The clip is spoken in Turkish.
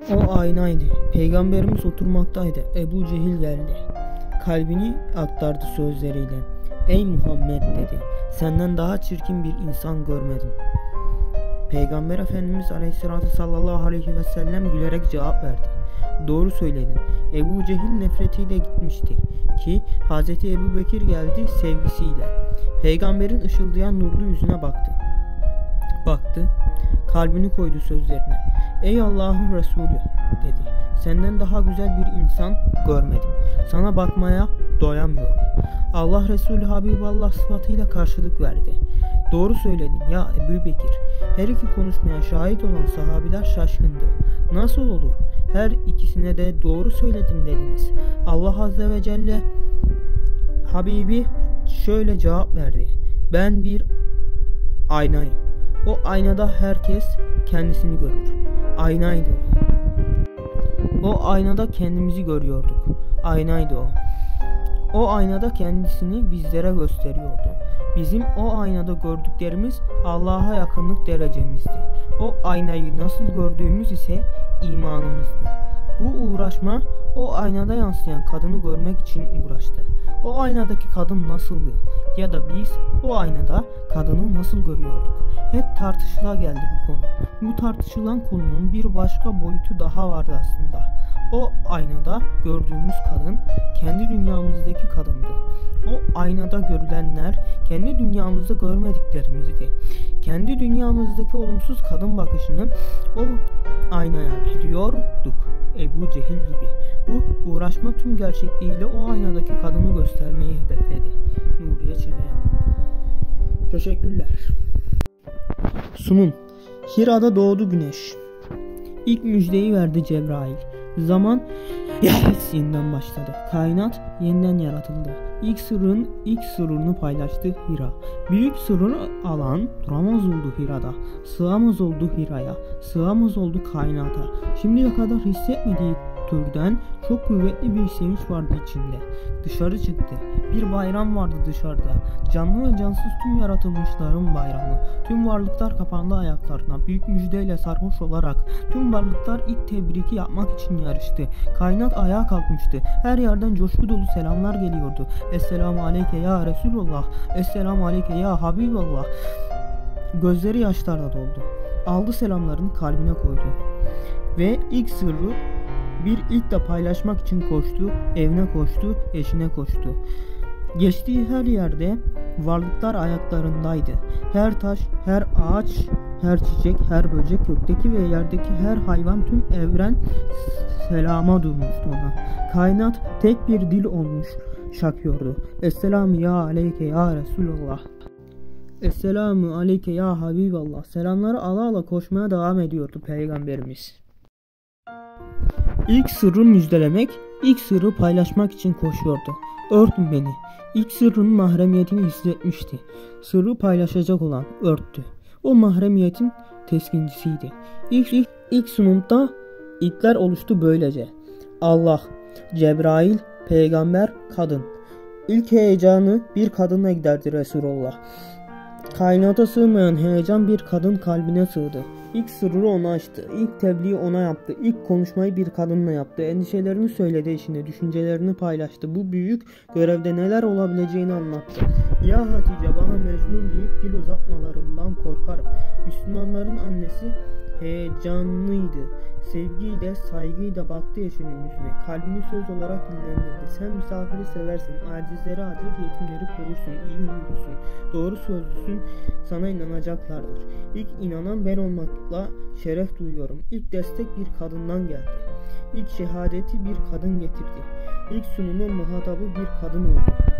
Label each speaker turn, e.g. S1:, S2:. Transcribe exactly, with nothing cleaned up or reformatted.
S1: O aynaydı. Peygamberimiz oturmaktaydı. Ebu Cehil geldi. Kalbini aktardı sözleriyle. Ey Muhammed dedi. Senden daha çirkin bir insan görmedim. Peygamber Efendimiz Aleyhisselatü sallallahu aleyhi ve sellem gülerek cevap verdi. Doğru söyledin. Ebu Cehil nefretiyle gitmişti ki Hazreti Ebu Bekir geldi sevgisiyle. Peygamberin ışıldayan nurlu yüzüne baktı. Baktı, kalbini koydu sözlerine. Ey Allah'ın Resulü dedi. Senden daha güzel bir insan görmedim. Sana bakmaya doyamıyorum. Allah Resulü Habiballah sıfatıyla karşılık verdi. Doğru söyledin ya Ebu Bekir. Her iki konuşmaya şahit olan sahabiler şaşkındı. Nasıl olur? Her ikisine de doğru söyledin dediniz. Allah Azze ve Celle Habibi şöyle cevap verdi. Ben bir aynayım. O aynada herkes kendisini görür. Aynaydı o. O aynada kendimizi görüyorduk. Aynaydı o. O aynada kendisini bizlere gösteriyordu. Bizim o aynada gördüklerimiz Allah'a yakınlık derecemizdi. O aynayı nasıl gördüğümüz ise imanımızdı. Bu uğraşma o aynada yansıyan kadını görmek için uğraştı. O aynadaki kadın nasıldı? Ya da biz o aynada kadını nasıl görüyorduk? Hep tartışıla geldi bu konu. Bu tartışılan konunun bir başka boyutu daha vardı aslında. O aynada gördüğümüz kadın kendi dünyamızdaki kadındı. O aynada görülenler kendi dünyamızda görmediklerimizdi. Kendi dünyamızdaki olumsuz kadın bakışını o aynaya veriyorduk. Ebu Cehil gibi. Bu uğraşma tüm gerçekliğiyle o aynadaki kadını göstermeyi hedefledi. Nuriye Çeleyan. Teşekkürler. Sunum. Hira'da doğdu güneş. İlk müjdeyi verdi Cebrail. Zaman yeniden başladı. Kainat yeniden yaratıldı. İlk sırrın ilk sırrını paylaştı Hira. Büyük sırrını alan duramaz oldu Hira'da. Sığamaz oldu Hira'ya. Sığamaz oldu kainata. Şimdiye kadar hissetmediği türden çok kuvvetli bir sevinç vardı içinde. Dışarı çıktı. Bir bayram vardı dışarıda. Canlı ve cansız tüm yaratılmışların bayramı. Tüm varlıklar kapandı ayaklarına. Büyük müjdeyle sarhoş olarak tüm varlıklar ilk tebriki yapmak için yarıştı. Kainat ayağa kalkmıştı. Her yerden coşku dolu selamlar geliyordu. Esselamu aleyke ya Resulullah. Esselamu aleyke ya Habiballah. Gözleri yaşlarla doldu. Aldı selamlarını kalbine koydu. Ve ilk sırrı bir ilk de paylaşmak için koştu, evine koştu, eşine koştu. Geçtiği her yerde varlıklar ayaklarındaydı. Her taş, her ağaç, her çiçek, her böcek, gökteki ve yerdeki her hayvan, tüm evren selama durmuştu ona. Kainat tek bir dil olmuş şakıyordu. Esselamu ya aleyke ya Resulullah. Esselamu aleyke ya Habiballah. Selamları ala ala koşmaya devam ediyordu Peygamberimiz. İlk sırrı müjdelemek, ilk sırrı paylaşmak için koşuyordu. Örtün beni. İlk sırrın mahremiyetini hissetmişti. Sırrı paylaşacak olan örttü. O mahremiyetin teskincisiydi. İlk, ilk, ilk sunumda ilkler oluştu böylece. Allah, Cebrail, peygamber, kadın. İlk heyecanı bir kadına giderdi Resulullah. Kainata sığmayan heyecan bir kadın kalbine sığdı. İlk sırrı ona açtı. İlk tebliği ona yaptı. İlk konuşmayı bir kadınla yaptı. Endişelerini söyledi eşine. Düşüncelerini paylaştı. Bu büyük görevde neler olabileceğini anlattı. Ya Hatice, bana Mecnun deyip dil uzatmalarından korkarım. Müslümanların annesi heyecanlıydı. Sevgiyle, saygıyla baktı eşinin yüzüne. Kalbini söz olarak dinlendirdi. Sen misafiri seversin, acizleri acır, yetimleri korursun, iyi huylusun, doğru sözlüsün, sana inanacaklardır. İlk inanan ben olmakla şeref duyuyorum. İlk destek bir kadından geldi. İlk şehadeti bir kadın getirdi. İlk sunumun muhatabı bir kadın oldu.